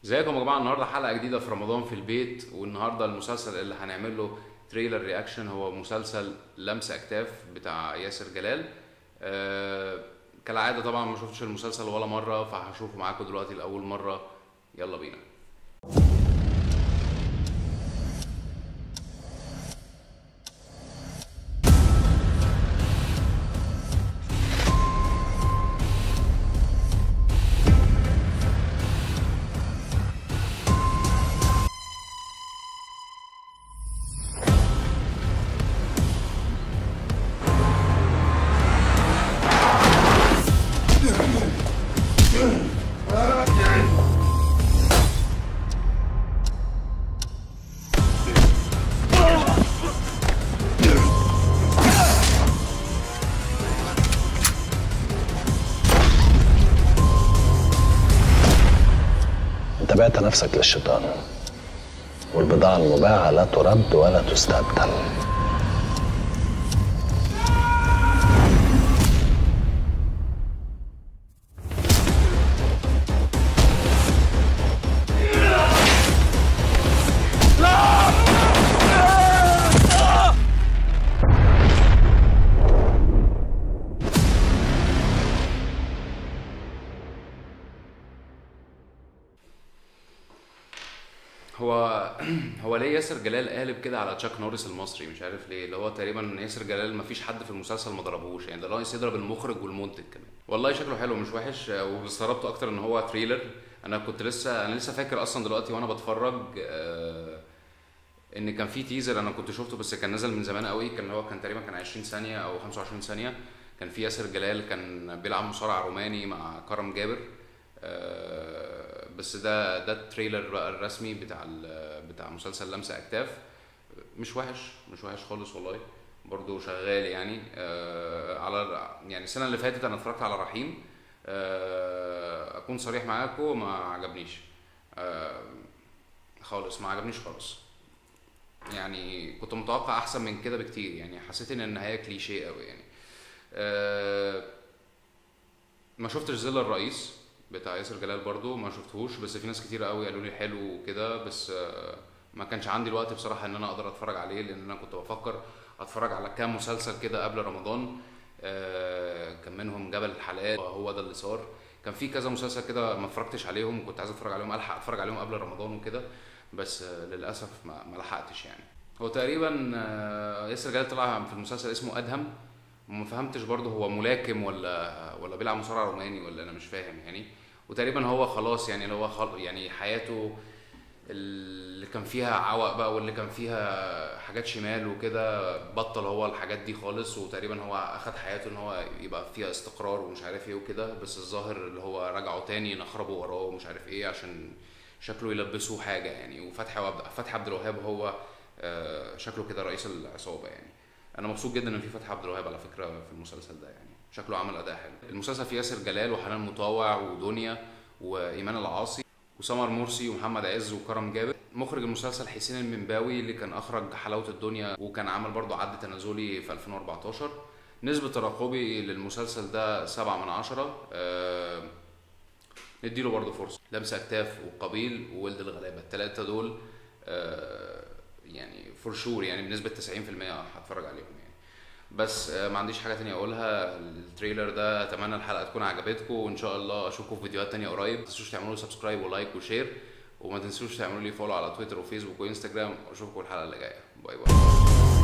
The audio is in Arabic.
ازيكم يا جماعه؟ النهارده حلقه جديده في رمضان في البيت، والنهارده المسلسل اللي هنعمل له تريلر رياكشن هو مسلسل لمس اكتاف بتاع ياسر جلال. كالعاده طبعا ما شفتش المسلسل ولا مره، فهشوفه معاكم دلوقتي لاول مره. يلا بينا. انت بعت نفسك للشيطان، والبضاعة المباعة لا ترد ولا تستبدل. هو ليه ياسر جلال قالب كده على تشاك نوريس المصري؟ مش عارف ليه، اللي هو تقريبا ياسر جلال مفيش حد في المسلسل ما ضربوش، يعني ده ناقص يضرب المخرج والمنتج كمان. والله شكله حلو مش وحش، واستغربت اكتر ان هو تريلر. انا لسه فاكر اصلا دلوقتي وانا بتفرج ان كان في تيزر انا كنت شفته، بس كان نزل من زمان قوي، كان تقريبا 20 ثانيه او 25 ثانيه. كان في ياسر جلال كان بيلعب مصارع روماني مع كرم جابر. بس ده التريلر بقى الرسمي بتاع مسلسل لمس اكتاف. مش وحش خالص والله، برضو شغال يعني. يعني السنه اللي فاتت انا اتفرجت على رحيم. اكون صريح معاكم، ما عجبنيش خالص، ما عجبنيش خالص. يعني كنت متوقع احسن من كده بكتير، يعني حسيت ان النهايه كليشيه قوي يعني. ما شفتش ظل الرئيس بتاع ياسر جلال، برضو ما شفتهوش، بس في ناس كتير قوي قالوا لي حلو وكده، بس ما كانش عندي الوقت بصراحه ان انا اقدر اتفرج عليه، لان انا كنت بفكر اتفرج على كام مسلسل كده قبل رمضان. كان منهم جبل الحلال، هو ده اللي صار. كان في كذا مسلسل كده ما اتفرجتش عليهم، كنت عايز اتفرج عليهم، الحق اتفرج عليهم قبل رمضان وكده، بس للاسف ما لحقتش يعني. هو تقريبا ياسر جلال طلع في المسلسل اسمه ادهم، وما فهمتش برضه هو ملاكم ولا بيلعب مصارع روماني، ولا انا مش فاهم يعني. وتقريبا هو خلاص يعني، اللي هو يعني حياته اللي كان فيها عوق بقى، واللي كان فيها حاجات شمال وكده، بطل هو الحاجات دي خالص، وتقريبا هو اخد حياته ان هو يبقى فيها استقرار ومش عارف ايه وكده، بس الظاهر اللي هو رجعوا تاني نخربوا وراه ومش عارف ايه، عشان شكله يلبسوه حاجه يعني. وفتحي عبد الوهاب هو شكله كده رئيس العصابه يعني. انا مبسوط جدا ان في فتحي عبد الوهاب على فكره في المسلسل ده، يعني شكله عمل اداء حلو. المسلسل فيه ياسر جلال وحنان مطاوع ودنيا وايمان العاصي وسمر مرسي ومحمد عز وكرم جابر. مخرج المسلسل حسين المنباوي، اللي كان اخرج حلاوه الدنيا، وكان عمل برضو عد تنازلي في 2014. نسبة ترقبي للمسلسل ده 7/10. نديله برضو فرصة. لمس اكتاف وقبيل وولد الغلابة، التلاتة دول يعني فور شور، يعني بنسبة 90% هتفرج عليهم يعني. بس ما عنديش حاجة تانية اقولها. التريلر ده اتمنى الحلقة تكون عجبتكم، وان شاء الله اشوفكم في فيديوهات تانية قريب. ما تنسوش تعملوا سبسكرايب ولايك وشير، وما تنسوش تعملوا لي فولو على تويتر وفيسبوك وانستجرام، واشوفكم الحلقة اللي جاية. باي باي.